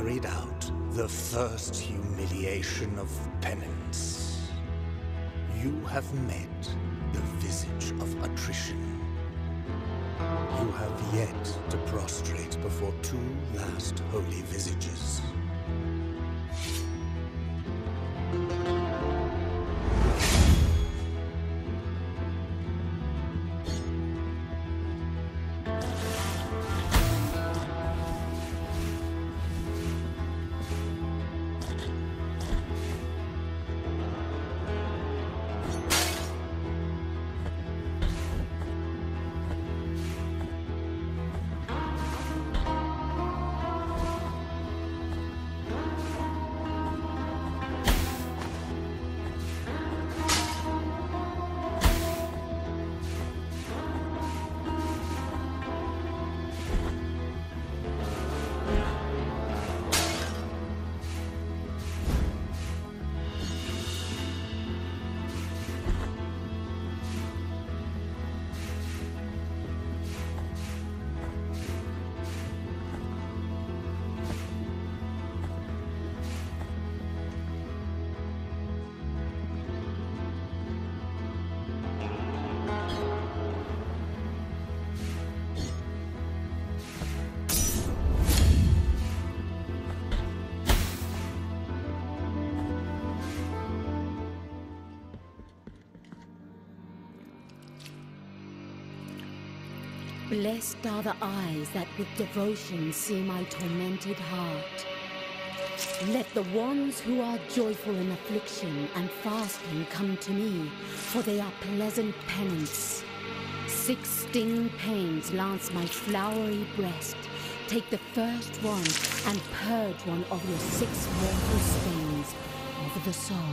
carried out the first humiliation of penance. You have met the visage of attrition. You have yet to prostrate before two last holy visages. Blessed are the eyes that with devotion see my tormented heart. Let the ones who are joyful in affliction and fasting come to me, for they are pleasant penance. 6 stinging pains lance my flowery breast. Take the first one and purge one of your 6 mortal stains over the soul.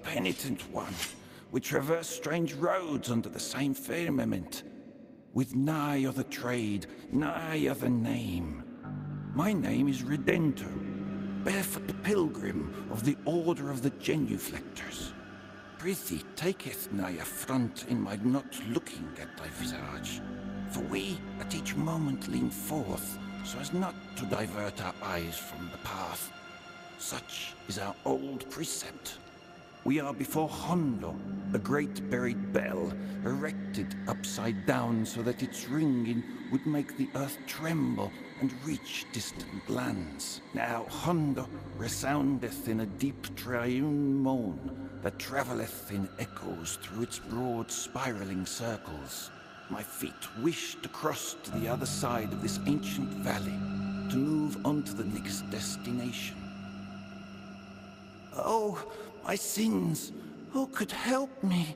penitent one. We traverse strange roads under the same firmament, with nigh other trade, nigh other name. My name is Redento, barefoot the pilgrim of the Order of the Genuflectors. Prithee, taketh nigh affront in my not looking at thy visage, for we at each moment lean forth, so as not to divert our eyes from the path. Such is our old precept. We are before Hondo, a great buried bell, erected upside down so that its ringing would make the earth tremble and reach distant lands. Now Hondo resoundeth in a deep triune moan that travelleth in echoes through its broad spiraling circles. My feet wish to cross to the other side of this ancient valley, to move on to the next destination. Oh, my sins! Who could help me?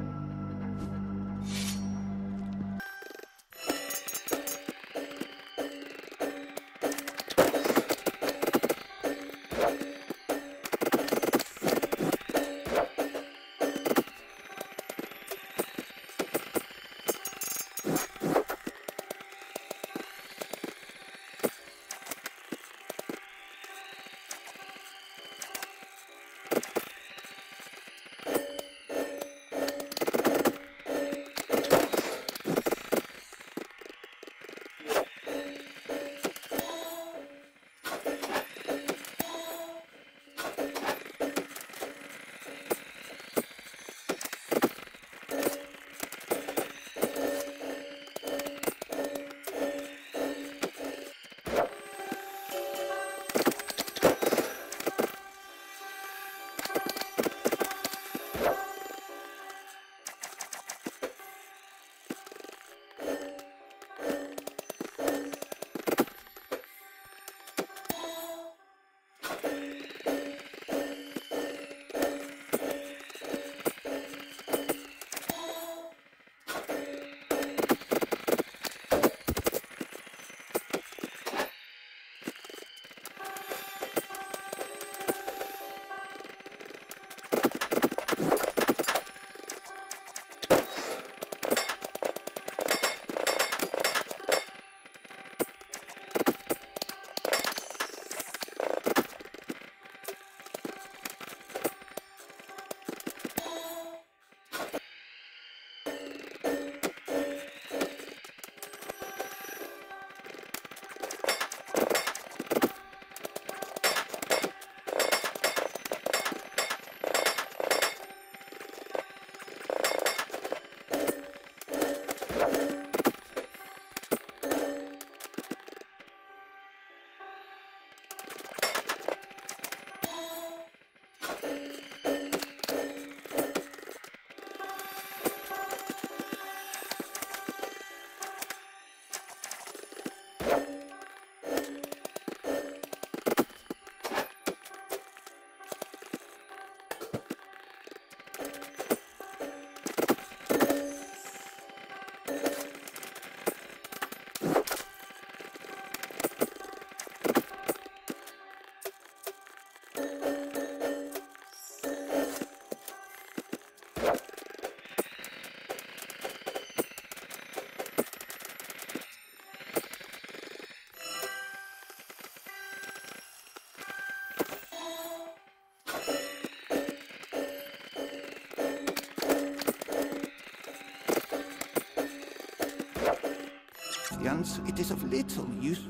The it is of little use.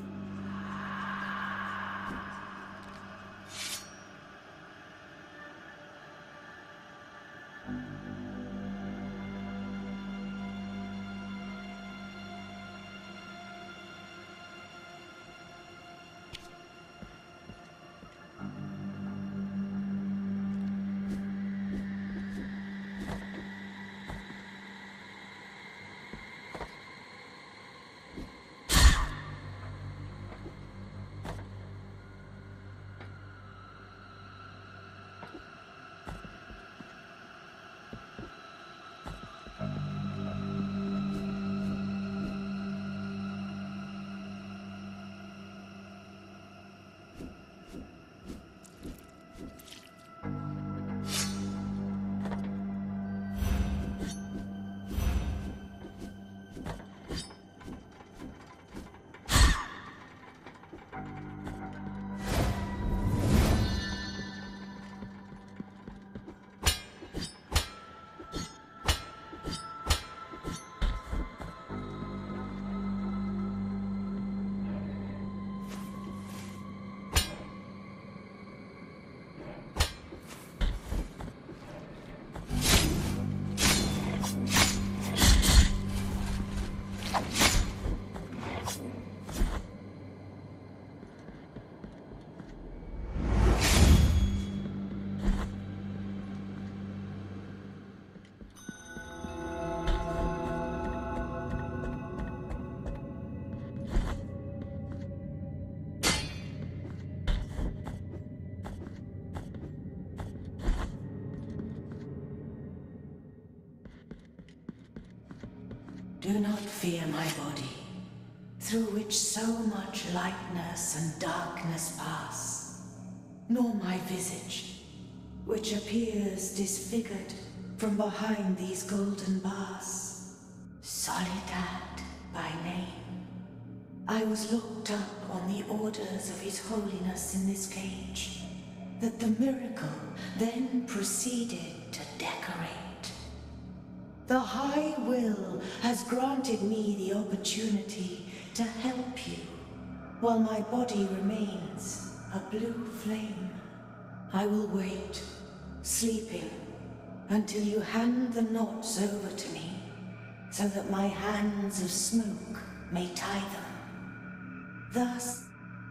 Do not fear my body, through which so much lightness and darkness pass, nor my visage, which appears disfigured from behind these golden bars. Soledad by name, I was looked up on the orders of His Holiness in this cage, that the miracle then proceeded to decorate. The High Will has granted me the opportunity to help you, while my body remains a blue flame. I will wait, sleeping, until you hand the knots over to me, so that my hands of smoke may tie them. Thus,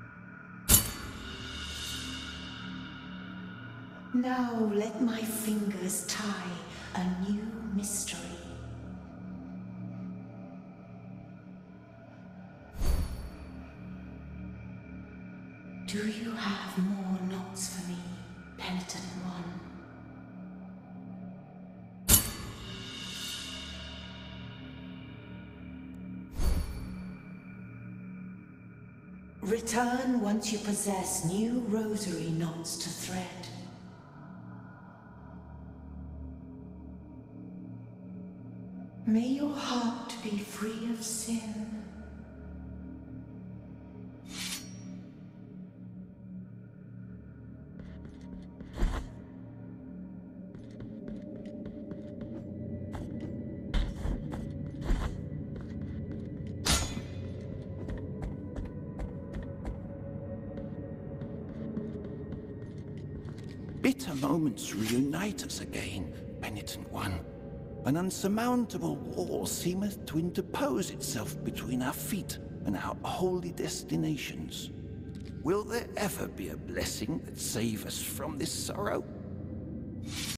now let my fingers tie a new mystery. Do you have more knots for me, penitent one? Return once you possess new rosary knots to thread. May your heart be free of sin. Bitter moments reunite us again, penitent one. An unsurmountable wall seemeth to interpose itself between our feet and our holy destinations. Will there ever be a blessing that save us from this sorrow?